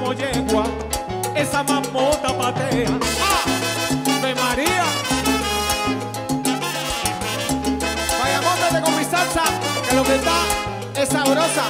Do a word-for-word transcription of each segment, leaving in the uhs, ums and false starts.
como yegua, esa mamota patea. ¡Ah! ¡Ave María! Vaya, móntate con mi salsa, que lo que está es sabrosa.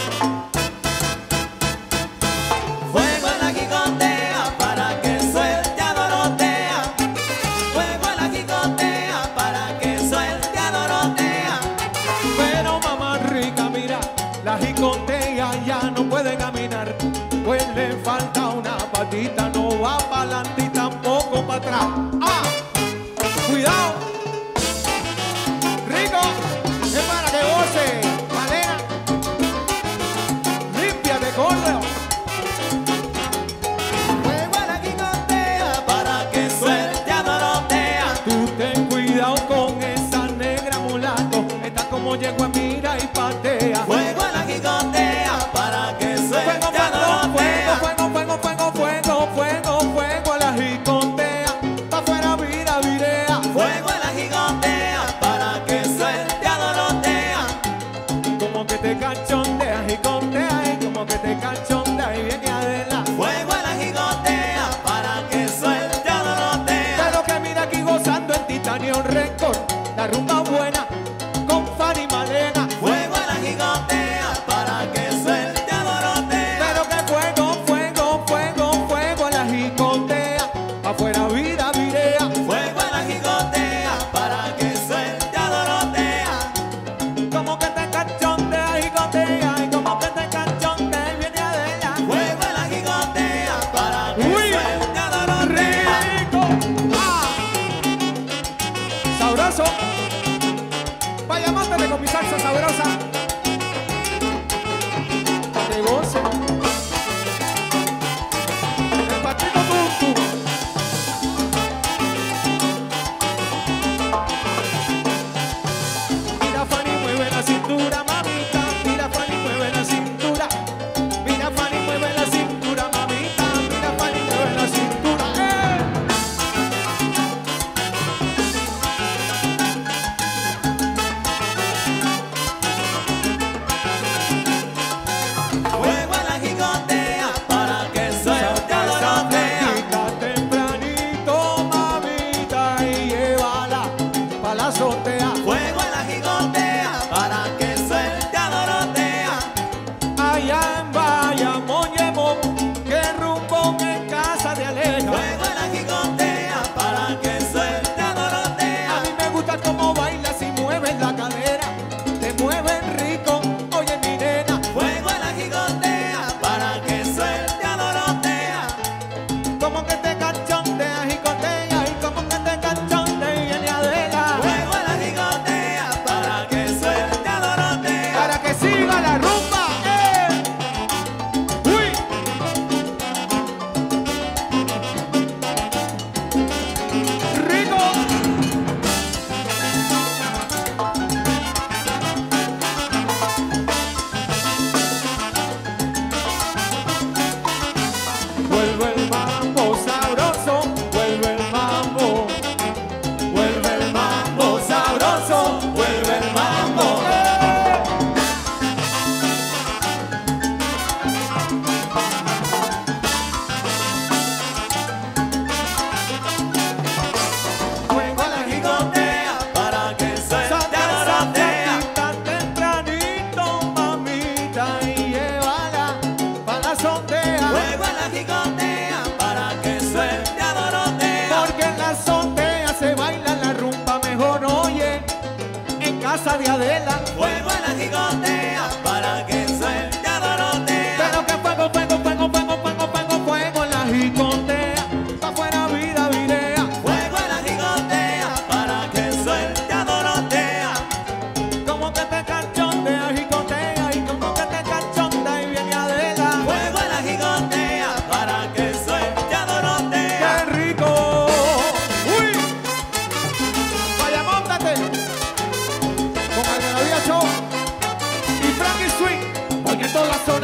Fuego en la jicotea para que suelte a Dorotea. Fuego en la jicotea para que suelte a Dorotea. Pero mamá rica, mira, la jicotea ya no puede caminar, pues le falta una patita, no va para adelante y tampoco para atrás. ¡Ah! ¡Cuidado! ¡Rico! Es para que goce, Malena. ¡Límpiate, córreo! Fuego en la jicotea para que suelte a Dorotea. Tú ten cuidado con esa negra mulato, está como yegua, mira y patea. Fuego en la jicotea para que suelte Fuego, a Dorotea. fuego, fuego, fuego, fuego, fuego, fuego, la jicotea, pa' afuera vira, virea. Fuego en la jicotea para que suelte a Dorotea. Como que te cachondea, jicotea, y como que te cachondea, y viene Adela. Fuego en la jicotea para que suelte a Dorotea. Pero que mira aquí gozando en Titanio Record, la rumba buena con Fanny Malena. Fuego en la jicotea para que suelte a Dorotea. Pero que fuego, fuego, fuego, fuego en la jicotea, pa' afuera vira, virea. Fuego en la jicotea para que suelte a Dorotea. Como que te cachondea, jicotea, y como que te cachondea, y viene Adela. Fuego en la jicotea para que Uy, suelte a Dorotea. rico. ¡Ah! Sabroso. Vaya, mándale con mi salsa sabrosa. Pa' que goce. El patito tum tum. Mira, Fanny, mueve la cintura, mamita. Mira, Fanny, mueve la cintura. Mira, Fanny, mueve la cintura, mamita. Mira, Fanny, mueve la cintura. ¡Eh! Fuego en la jicotea para que suelte a Dorotea. Saca tempranito, mamita, y llévala pa' la azotea. Fuego en la jicotea para que suelte a Dorotea. Allá en Bayamón, Yemón, que rumbo en casa de Aleja. Fuego en la jicotea para que suelte a A Dorotea. mí me gusta cómo bailas y mueves la cadera, te mueven rico, oye mi nena. Fuego en la jicotea para que suelte a Dorotea. Como que te cachondea, jicotea, y como que te cachondea, y viene Adela. Fuego en la jicotea para que suelte a Dorotea. Para que siga la rumba, ¡eh! ¡Uy! ¡Rico! Vuelve el mambo sabroso, vuelve el mambo, vuelve el mambo sabroso, vuelve el mambo. ¡Eh! Fuego en la jicotea para que suelte a Dorotea. Tan tempranito, mamita, y llévala pa' la azotea. Fuego en la jicotea para que suelte a Dorotea. Porque en la azotea se baila la rumba mejor, oye, en casa de Adela. Fuego en la jicotea para que suelte a Dorotea. Pero que fuego, fuego, fuego, fuego, fuego, fuego, fuego en la jicotea, pa' afuera vida, virea. Fuego en la jicotea para que suelte a Dorotea. Como que te cachondea, jicotea, y como que te cachondea, y viene Adela. Fuego en la jicotea para que suelte a Dorotea. ¡Qué rico! ¡Uy! Vaya, móntate con el de la vida show y Frankie Swing, porque todas las